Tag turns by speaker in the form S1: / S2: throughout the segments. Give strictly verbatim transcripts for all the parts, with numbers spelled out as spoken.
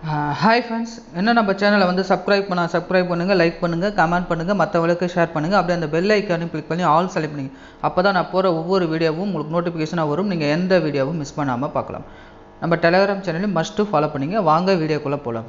S1: Hi friends, என்ன நம்ம சேனலை வந்து subscribe பண்ணா subscribe பண்ணுங்க, லைக் பண்ணுங்க, கமெண்ட் பண்ணுங்க, மற்றவங்களுக்கு ஷேர் பண்ணுங்க. அப்படியே அந்த பெல் ஐகானையும் கிளிக் பண்ணி ஆல் செலக்ட் பண்ணுங்க. அப்பதான் நான் போற ஒவ்வொரு வீடியோவும் உங்களுக்கு நோட்டிபிகேஷனா வரும். நீங்க எந்த வீடியோவும் மிஸ் பண்ணாம பார்க்கலாம். நம்ம டெலிகிராம் சேனலையும் மஸ்ட் ஃபாலோ பண்ணுங்க. வாங்க வீடியோக்குள்ள போலாம்.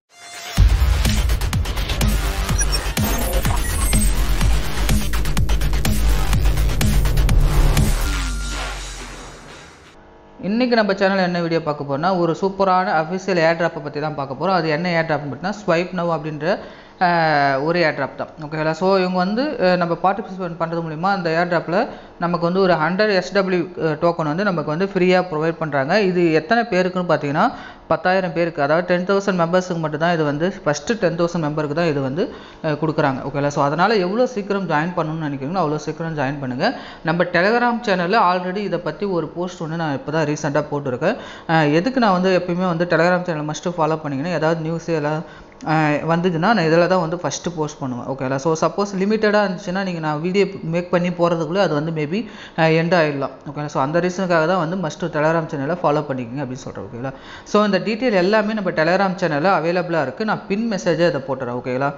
S1: இன்னைக்கு நம்ம சேனல்ல என்ன வீடியோ பார்க்க போறோம்னா ஒரு சூப்பரான அபிஷியல் ஏர்ட்ராப் பத்தி தான் பார்க்க போறோம். அது என்ன ஏர்ட்ராப்னு பார்த்தா Swapnow அப்படிங்கற ஒரு ஏர்ட்ராப் தான். ஓகேங்களா? சோ இவங்க வந்து நம்ம பார்ட்டிசிபேட் பண்றது மூலமா அந்த ஏர்ட்ராப்ல நமக்கு வந்து ஒரு நூறு S W டோக்கன் வந்து நமக்கு வந்து ஃப்ரீயா ப்ரொவைட் பண்றாங்க. இது எத்தனை பேருக்குன்னு பாத்தீங்கன்னா பத்தாயிரம் பேருக்கு, அதாவது ten thousand மெம்பர்ஸ்க்கு மட்டும் தான் இது வந்து ஃபர்ஸ்ட் ten thousand மெம்பருக்கு தான் இது வந்து கொடுக்குறாங்க. ஓகேங்களா? சோ அதனால எவ்வளவு சீக்கிரம் ஜாயின் பண்ணனும்னு நினைக்கிறீங்களோ அவ்வளவு சீக்கிரம் ஜாயின் பண்ணுங்க. நம்ம டெலிகிராம் சேனல்ல ஆல்ரெடி இத பத்தி ஒரு போஸ்ட் ஒன்னு நான் இப்பதான் ரீசன்ட்டா போட்டுருக்கேன். எதுக்கு நான் வந்து எப்பவுமே வந்து டெலிகிராம் சேனல் மஸ்ட் ஃபாலோ பண்ணீங்கன்னா ஏதாவது நியூஸ் எல்லாம் வந்துதுன்னா நான் இதெல்லாம் தான் வந்து ஃபர்ஸ்ட் போஸ்ட் பண்ணுவேன். ஓகேங்களா? சோ சப்போஸ் லிமிட்டடா இருந்துச்சுன்னா நீங்க நான் வீடியோ மேக் பண்ணி போறதுக்குள்ள அது வந்து மேபி எண்ட் ஆயிடலாம். ஓகேங்களா? சோ அந்த ரீசனுக்காக தான் வந்து மஸ்ட் டெலிகிராம் சேனலை ஃபாலோ பண்ணிக்கங்க அப்படி சொல்றேன். ஓகேங்களா? சோ இந்த டீடைல் எல்லாமே நம்ம டெலிகிராம் சேனல்ல அவேலபிளா இருக்கு. நான் பின் மெசேஜை இத போட்டுறேன். ஓகேங்களா?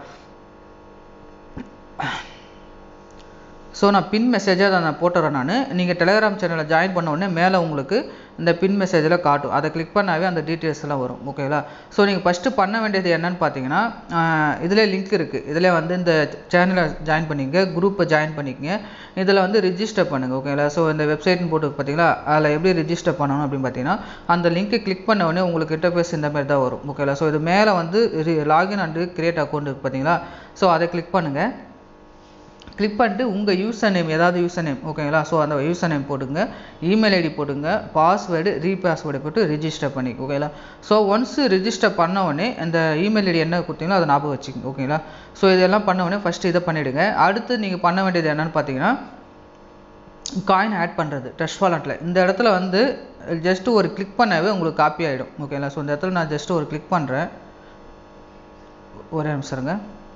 S1: சோ நான் பின் மெசேஜை நான் போட்டுறேன். நான் நீங்க டெலிகிராம் சேனலை ஜாயின் பண்ண உடனே மேல உங்களுக்கு இந்த பின் மெசேஜ்ல காட்டும். அதை கிளிக் பண்ணாவே அந்த டீடைல்ஸ் எல்லாம் வரும். ஓகேங்களா? சோ நீங்க ஃபர்ஸ்ட் பண்ண வேண்டியது என்னன்னு பாத்தீங்கன்னா இதுல லிங்க் இருக்கு. இதுல வந்து இந்த சேனலை ஜாயின் பண்ணிங்க, குரூப்பை ஜாயின் பண்ணிக்கங்க. இதுல வந்து ரெஜிஸ்டர் பண்ணுங்க. ஓகேங்களா? சோ இந்த வெப்சைட்னு போட்டு பாத்தீங்களா, அதுல எப்படி ரெஜிஸ்டர் பண்ணனும் அப்படி பாத்தீங்கன்னா அந்த லிங்கை கிளிக் பண்ண உடனே உங்களுக்கு இன்டர்ஃபேஸ் இந்த மாதிரி தான் வரும். ஓகேங்களா? சோ இது மேல வந்து லாகின் அண்ட் கிரியேட் அக்கவுண்ட் இருக்கு பாத்தீங்களா, சோ அதை கிளிக் பண்ணுங்க. கிளிக் பண்ணிட்டு உங்க யூசர் நேம் ஏதாவது யூசர் நேம், ஓகேங்களா? சோ அந்த யூசர் நேம் போடுங்க, இமெயில் ஐடி போடுங்க, பாஸ்வேர்டு ரீபாஸ்வேர்டு போட்டு ரெஜிஸ்டர் பண்ணிக்கோங்க. ஓகேங்களா? சோ ஒன்ஸ் ரெஜிஸ்டர் பண்ண உடனே அந்த இமெயில் ஐடி என்ன கொடுத்தீங்களோ அதை ஞாபகம் வச்சுக்கோங்க. ஓகேங்களா? சோ இதெல்லாம் பண்ண உடனே ஃபர்ஸ்ட் இதை பண்ணிடுங்க. அடுத்து நீங்க பண்ண வேண்டியது என்னன்னு பாத்தீங்கன்னா காயின் ஆட் பண்றது ட்ரஸ்ட் வாலெட்ல. இந்த இடத்துல வந்து ஜஸ்ட் ஒரு கிளிக் பண்ணாவே உங்களுக்கு காப்பி ஆயிடும். ஓகேங்களா? சோ இந்த இடத்துல நான் ஜஸ்ட் ஒரு கிளிக் பண்றேன். ஒரே நிமிஷம் இருங்க.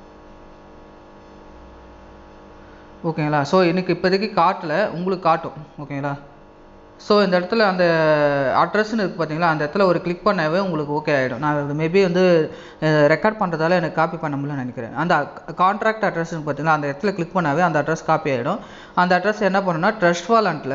S1: ஓகேங்களா? சோ எனக்கு இப்போதைக்கு காட்டல, உங்களுக்கு காட்டும். ஓகேங்களா? சோ இந்த இடத்துல அந்த அட்ரஸ்னு இருக்கு பாத்தீங்களா, அந்த இடத்துல ஒரு கிளிக் பண்ணாவே உங்களுக்கு ஓகே ஆயிடும். நான் மேபி வந்து ரெக்கார்ட் பண்றதால எனக்கு காப்பி பண்ண முடியலன்னு நினைக்கிறேன். அந்த கான்ட்ராக்ட் அட்ரஸ் பாத்தீங்களா, அந்த இடத்துல கிளிக் பண்ணாவே அந்த அட்ரஸ் காப்பி ஆயிடும். அந்த அட்ரஸ் என்ன பண்ணனும்னா ட்ரஸ்ட் வாலெட்ல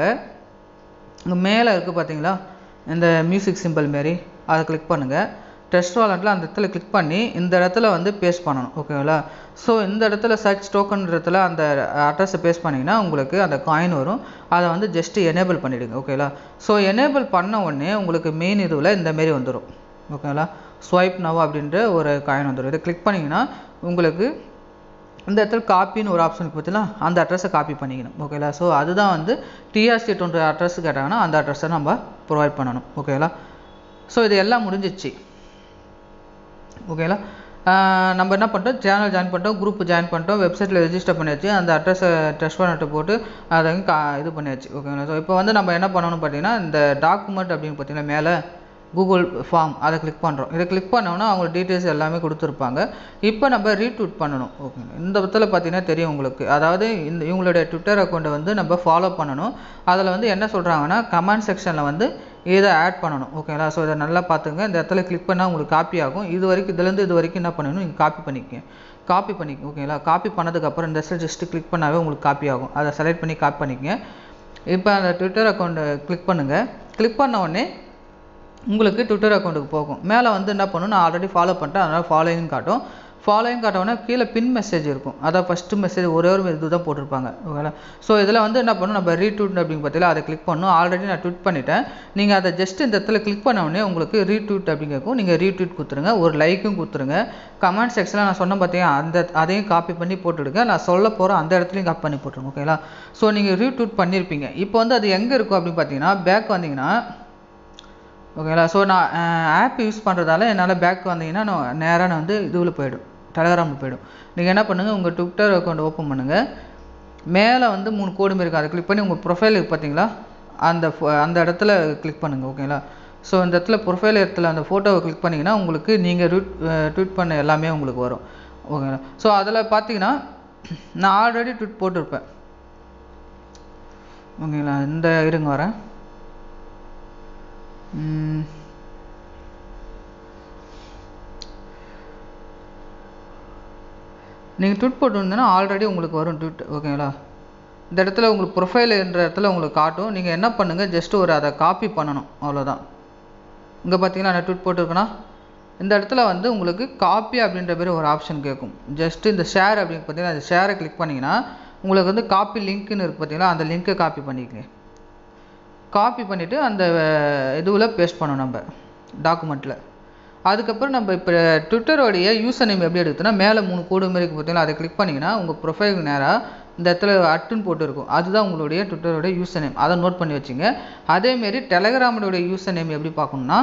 S1: இங்க மேல இருக்கு பாத்தீங்களா இந்த மியூசிக் சிம்பல் மாதிரி, அதை கிளிக் பண்ணுங்க. ட்ரஸ்ட் வாலெட்ல அந்த இடத்துல கிளிக் பண்ணி இந்த இடத்துல வந்து பேஸ்ட் பண்ணனும். ஓகேங்களா? சோ இந்த இடத்துல சர்ச் டோக்கன்ன்றதுல அந்த அட்ரஸை பேஸ்ட் பண்ணீங்கன்னா உங்களுக்கு அந்த காயின் வரும். அதை வந்து ஜஸ்ட் எனேபிள் பண்ணிடுங்க. ஓகேங்களா? சோ எனேபிள் பண்ண உடனே உங்களுக்கு மெயின் இதுல இந்த மாதிரி வந்துரும். ஓகேங்களா? Swapnow அப்படின்ற ஒரு காயின் வந்துரும். இதை கிளிக் பண்ணீங்கன்னா உங்களுக்கு இந்த இடத்துல காப்பின்னு ஒரு ஆப்ஷன் இருக்கு பார்த்தீங்களா, அந்த அட்ரஸை காப்பி பண்ணிக்கணும். ஓகேங்களா? சோ அதுதான் வந்து T R C twenty address கேட்டாங்கன்னா அந்த அட்ரஸை நம்ம ப்ரொவைட் பண்ணணும். ஓகேங்களா? சோ இது எல்லாம் முடிஞ்சிச்சு. ஓகேங்களா? நம்ம என்ன பண்ணிட்டோம், சேனல் ஜாயின் பண்ணிட்டோம், குரூப் ஜாயின் பண்ணிட்டோம், வெப்சைட்ல ரெஜிஸ்டர் பண்ணியாச்சு, அந்த அட்ரஸை ட்ரஸ்ட் வாலெட் போட்டு அதை இது பண்ணியாச்சு. ஓகேங்களா? ஸோ இப்போ வந்து நம்ம என்ன பண்ணணும்னு பார்த்தீங்கன்னா இந்த டாக்குமெண்ட் அப்படின்னு பார்த்தீங்கன்னா மேலே கூகுள் ஃபார்ம் அதை கிளிக் பண்ணுறோம். இதை கிளிக் பண்ணோம்னா அவங்க டீட்டெயில்ஸ் எல்லாமே கொடுத்துருப்பாங்க. இப்போ நம்ம ரீட்வீட் பண்ணணும். ஓகே, இந்த இடத்துல பார்த்தீங்கன்னா தெரியும் உங்களுக்கு, அதாவது இந்த இவங்களுடைய ட்விட்டர் அக்கௌண்ட்டை வந்து நம்ம ஃபாலோ பண்ணணும். அதில் வந்து என்ன சொல்கிறாங்கன்னா கமெண்ட் செக்ஷனில் வந்து இதை ஆட் பண்ணணும். ஓகேங்களா? ஸோ இதை நல்லா பார்த்துங்க. இந்த இடத்துல கிளிக் பண்ணால் உங்களுக்கு காப்பி ஆகும். இது வரைக்கும் இதுலேருந்து இது வரைக்கும் என்ன பண்ணணும், நீங்கள் காப்பி பண்ணிக்கங்க. காப்பி பண்ணிக்க. ஓகேங்களா? காப்பி பண்ணதுக்கப்புறம் இந்த ஜஸ்ட் கிளிக் பண்ணாவே உங்களுக்கு காப்பி ஆகும். அதை செலக்ட் பண்ணி காப்பி பண்ணிக்கங்க. இப்போ அந்த ட்விட்டர் அக்கௌண்ட்டை கிளிக் பண்ணுங்கள். கிளிக் பண்ண உடனே உங்களுக்கு ட்விட்டர் அக்கௌண்ட்டுக்கு போகும். மேலே வந்து என்ன பண்ணணும், நான் ஆல்ரெடி ஃபாலோ பண்ணிட்டேன், அதனால் ஃபாலோயிங் காட்டும். ஃபாலோயிங் காட்டோன்னா கீழே பின் மெசேஜ் இருக்கும். அதான் ஃபர்ஸ்ட் மெசேஜ் ஒரே ஒரு இது தான் போட்டிருப்பாங்க. ஓகேங்களா? ஸோ இதில் வந்து என்ன பண்ணணும், நம்ம ரீட்வீட் அப்படின்னு பார்த்தீங்களா, அதை கிளிக் பண்ணணும். ஆல்ரெடி நான் ட்வீட் பண்ணிட்டேன். நீங்கள் அதை ஜஸ்ட் இந்த இடத்துல கிளிக் பண்ண உடனே உங்களுக்கு ரீட்வீட் அப்படின்னு கேட்கும். நீங்கள் ரீட்வீட் கொடுத்துருங்க, ஒரு லைக்கும் கொடுத்துருங்க. கமெண்ட் செக்ஷனில் நான் சொன்ன பார்த்தீங்கன்னா அந்த அதையும் காப்பி பண்ணி போட்டுடுங்க. நான் சொல்ல போகிறேன் அந்த இடத்துலையும் காப்பி பண்ணி போட்டுருங்க. ஓகேங்களா? ஸோ நீங்கள் ரீட்வீட் பண்ணியிருப்பீங்க. இப்போ வந்து அது எங்கே இருக்கும் அப்படின்னு பார்த்தீங்கன்னா பேக் வந்தீங்கன்னா, ஓகேங்களா? ஸோ நான் ஆப் யூஸ் பண்ணுறதால என்னால் பேக் வந்தீங்கன்னா நான் நேராக நான் வந்து இதுவில் போய்டும், டெலிகிராமில் போய்டும். நீங்கள் என்ன பண்ணுங்கள், உங்கள் ட்விட்டர் அக்கௌண்ட் ஓப்பன் பண்ணுங்கள். மேலே வந்து மூணு கோடு இருக்குது, அதை கிளிக் பண்ணி உங்கள் ப்ரொஃபைல் பார்த்தீங்களா அந்த அந்த இடத்துல கிளிக் பண்ணுங்கள். ஓகேங்களா? ஸோ இந்த இடத்துல ப்ரொஃபைல் இடத்துல அந்த ஃபோட்டோவை கிளிக் பண்ணிங்கன்னா உங்களுக்கு நீங்கள் ரூட் ட்வீட் பண்ண எல்லாமே உங்களுக்கு வரும். ஓகேங்களா? ஸோ அதில் பார்த்தீங்கன்னா நான் ஆல்ரெடி ட்வீட் போட்டிருப்பேன். ஓகேங்களா? இந்த இருங்க வரேன். நீங்கள் ட்வீட் போட்டுருந்தீங்கன்னா ஆல்ரெடி உங்களுக்கு வரும் ட்வீட் ஓகேங்களா. இந்த இடத்துல உங்களுக்கு ப்ரொஃபைல் என்ற இடத்துல உங்களுக்கு காட்டும். நீங்கள் என்ன பண்ணுங்கள், ஜஸ்ட்டு ஒரு அதை காப்பி பண்ணணும் அவ்வளோதான். இங்கே பார்த்தீங்கன்னா நான் ட்வீட் போட்டிருக்கேன்னா இந்த இடத்துல வந்து உங்களுக்கு காப்பி அப்படின்ற பேர் ஒரு ஆப்ஷன் கேட்கும். ஜஸ்ட்டு இந்த ஷேர் அப்படின்னு பார்த்தீங்கன்னா அந்த ஷேரை கிளிக் பண்ணிங்கன்னா உங்களுக்கு வந்து காப்பி லிங்க்குன்னு இருக்குது பார்த்தீங்களா, அந்த லிங்க்கை காப்பி பண்ணிக்கங்க. காப்பி பண்ணிவிட்டு அந்த இதுவில் பேஸ்ட் பண்ணணும் நம்ம டாக்குமெண்ட்டில். அதுக்கப்புறம் நம்ம இப்போ ட்விட்டரோடைய யூசர் நேம் எப்படி எடுக்குதுன்னா மேலே மூணு கோடு மாதிரி இருக்குது பார்த்தீங்களா, அதை கிளிக் பண்ணிங்கன்னா உங்கள் ப்ரொஃபைலுக்கு நேராக இந்த இடத்துல அட்டுன்னு போட்டு இருக்கும். அதுதான் உங்களுடைய ட்விட்டரோடைய யூசர் நேம். அதை நோட் பண்ணி வச்சுங்க. அதேமாரி டெலகிராமோடைய யூசர் நேம் எப்படி பார்க்கணுன்னா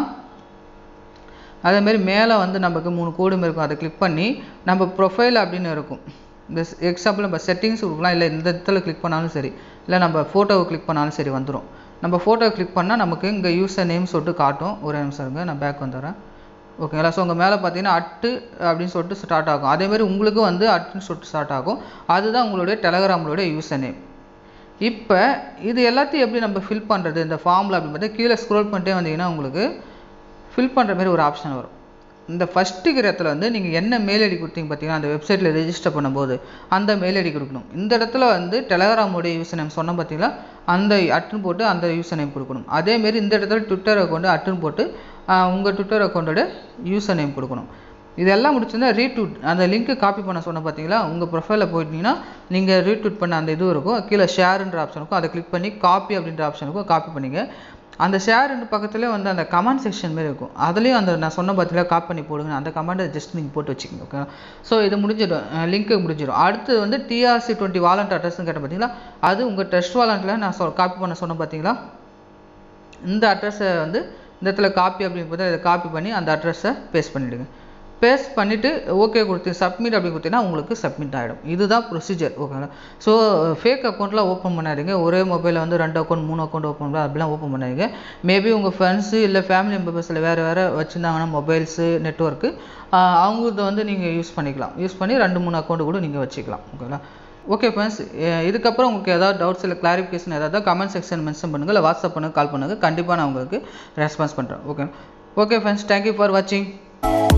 S1: அதேமாரி மேலே வந்து நமக்கு மூணு கோடு மாதிரி இருக்கும். அதை கிளிக் பண்ணி நம்ம ப்ரொஃபைல் அப்படின்னு இருக்கும். இந்த எக்ஸாம்பிள் நம்ம செட்டிங்ஸ் கொடுக்கலாம், இல்லை இந்த இடத்துல கிளிக் பண்ணாலும் சரி, இல்லை நம்ம ஃபோட்டோவை கிளிக் பண்ணாலும் சரி வந்துடும். நம்ம ஃபோட்டோவை கிளிக் பண்ணால் நமக்கு இங்கே யூசர் நேம் சொல்லிட்டு காட்டும். ஒரு நிமிஷம் இருங்க, நான் பேக் வந்துடுறேன் ஓகேங்களா. ஸோ உங்கள் மேலே பார்த்தீங்கன்னா அட்டு அப்படின்னு சொல்லிட்டு ஸ்டார்ட் ஆகும். அதேமாதிரி உங்களுக்கும் வந்து அட்டுன்னு சொல்லிட்டு ஸ்டார்ட் ஆகும். அதுதான் உங்களுடைய டெலகிராமோடைய யூசர் நேம். இப்போ இது எல்லாத்தையும் எப்படி நம்ம ஃபில் பண்ணுறது இந்த ஃபார்மில் அப்படின்னு பார்த்தா கீழே ஸ்க்ரோல் பண்ணிட்டே வந்தீங்கன்னா உங்களுக்கு ஃபில் பண்ணுற மாதிரி ஒரு ஆப்ஷன் வரும். இந்த ஃபஸ்ட்டு இடத்துல வந்து நீங்கள் என்ன மெயில் ஐடி கொடுத்தீங்க பார்த்தீங்கன்னா அந்த வெப்சைட்டில் ரெஜிஸ்டர் பண்ணும்போது அந்த மெயில் ஐடி கொடுக்கணும். இந்த இடத்துல வந்து டெலகிராமோடைய யூசர் நேம் சொன்ன பார்த்தீங்களா, அந்த அட்டுன்னு போட்டு அந்த யூசர் நேம் கொடுக்கணும். அதேமாரி இந்த இடத்துல ட்விட்டர் அக்கௌண்ட்டு அட்டுன்னு போட்டு உங்கள் ட்விட்டர் அக்கௌண்ட்டோட யூசர் நேம் கொடுக்கணும். இதெல்லாம் முடிச்சிருந்தா ரீட்வீட் அந்த லிங்க்கு காப்பி பண்ண சொன்ன பார்த்தீங்களா, உங்கள் ப்ரொஃபைலில் போயிட்டீங்கன்னா நீங்கள் ரீட்வீட் பண்ண அந்த இது இருக்கும். கீழே ஷேருன்ற ஆப்ஷன் இருக்கும். அதை கிளிக் பண்ணி காப்பி அப்படின்ற ஆப்ஷன் இருக்கும். காப்பி பண்ணிங்க. அந்த ஷேருன்ற பக்கத்துலேயே வந்து அந்த கமெண்ட் செக்ஷன் மாரி இருக்கும். அதுலேயும் அந்த நான் சொன்ன பார்த்தீங்களா காப்பி பண்ணி போடுங்க. அந்த கமெண்ட்டை ஜஸ்ட் நீங்கள் போட்டு வச்சுக்கோங்க ஓகே. ஸோ இது முடிஞ்சிடும், லிங்க்கு முடிஞ்சிடும். அடுத்து வந்து டிஆர்சி டுவெண்ட்டி வாலண்ட் அட்ரஸ்ன்னு கேட்ட பார்த்தீங்களா, அது உங்கள் ட்ரஸ்ட் வாலண்ட்டில் நான் சொ காப்பி பண்ண சொன்னேன் பார்த்தீங்களா, இந்த அட்ரஸை வந்து இந்த இடத்துல காப்பி அப்படின்னு பார்த்தா இதை காப்பி பண்ணி அந்த அட்ரஸை பேஸ்ட் பண்ணிவிடுங்க. பேஸ்ட் பண்ணிவிட்டு ஓகே கொடுத்து சப்மிட் அப்படின்னு கொடுத்தீங்கன்னா உங்களுக்கு சப்மிட் ஆகிடும். இதுதான் ப்ரொசீஜர் ஓகேங்களா. ஸோ ஃபேக் அக்கௌண்ட்லாம் ஓப்பன் பண்ணாதீங்க. ஒரே மொபைலில் வந்து ரெண்டு அக்கௌண்ட் மூணு அக்கௌண்ட் ஓப்பன் பண்ணலாம், அப்படிலாம் ஓப்பன் பண்ணாதீங்க. மேபி உங்கள் ஃப்ரெண்ட்ஸு இல்லை ஃபேமிலி மெம்பர்ஸில் வேறு வேறு வச்சுருந்தாங்கன்னா மொபைல்ஸு நெட்ஒர்க்கு அவங்களத வந்து நீங்கள் யூஸ் பண்ணிக்கலாம். யூஸ் பண்ணி ரெண்டு மூணு அக்கௌண்ட்டு கூட நீங்கள் வச்சுக்கலாம் ஓகேங்களா. ஓகே ஃப்ரெண்ட்ஸ், இதுக்கப்புறம் உங்களுக்கு ஏதாவது டவுட்ஸ் இல்லை கிளாரிஃபிகேஷன் ஏதாவது கமெண்ட் செக்ஷன் மென்ஷன் பண்ணுங்கள், இல்லை வாட்ஸ்அப் பண்ணுங்கள், கால் பண்ணுங்கள். கண்டிப்பாக நான் உங்களுக்கு ரெஸ்பான்ஸ் பண்ணுறேன் okay. Okay friends, thank you for வாட்சிங்.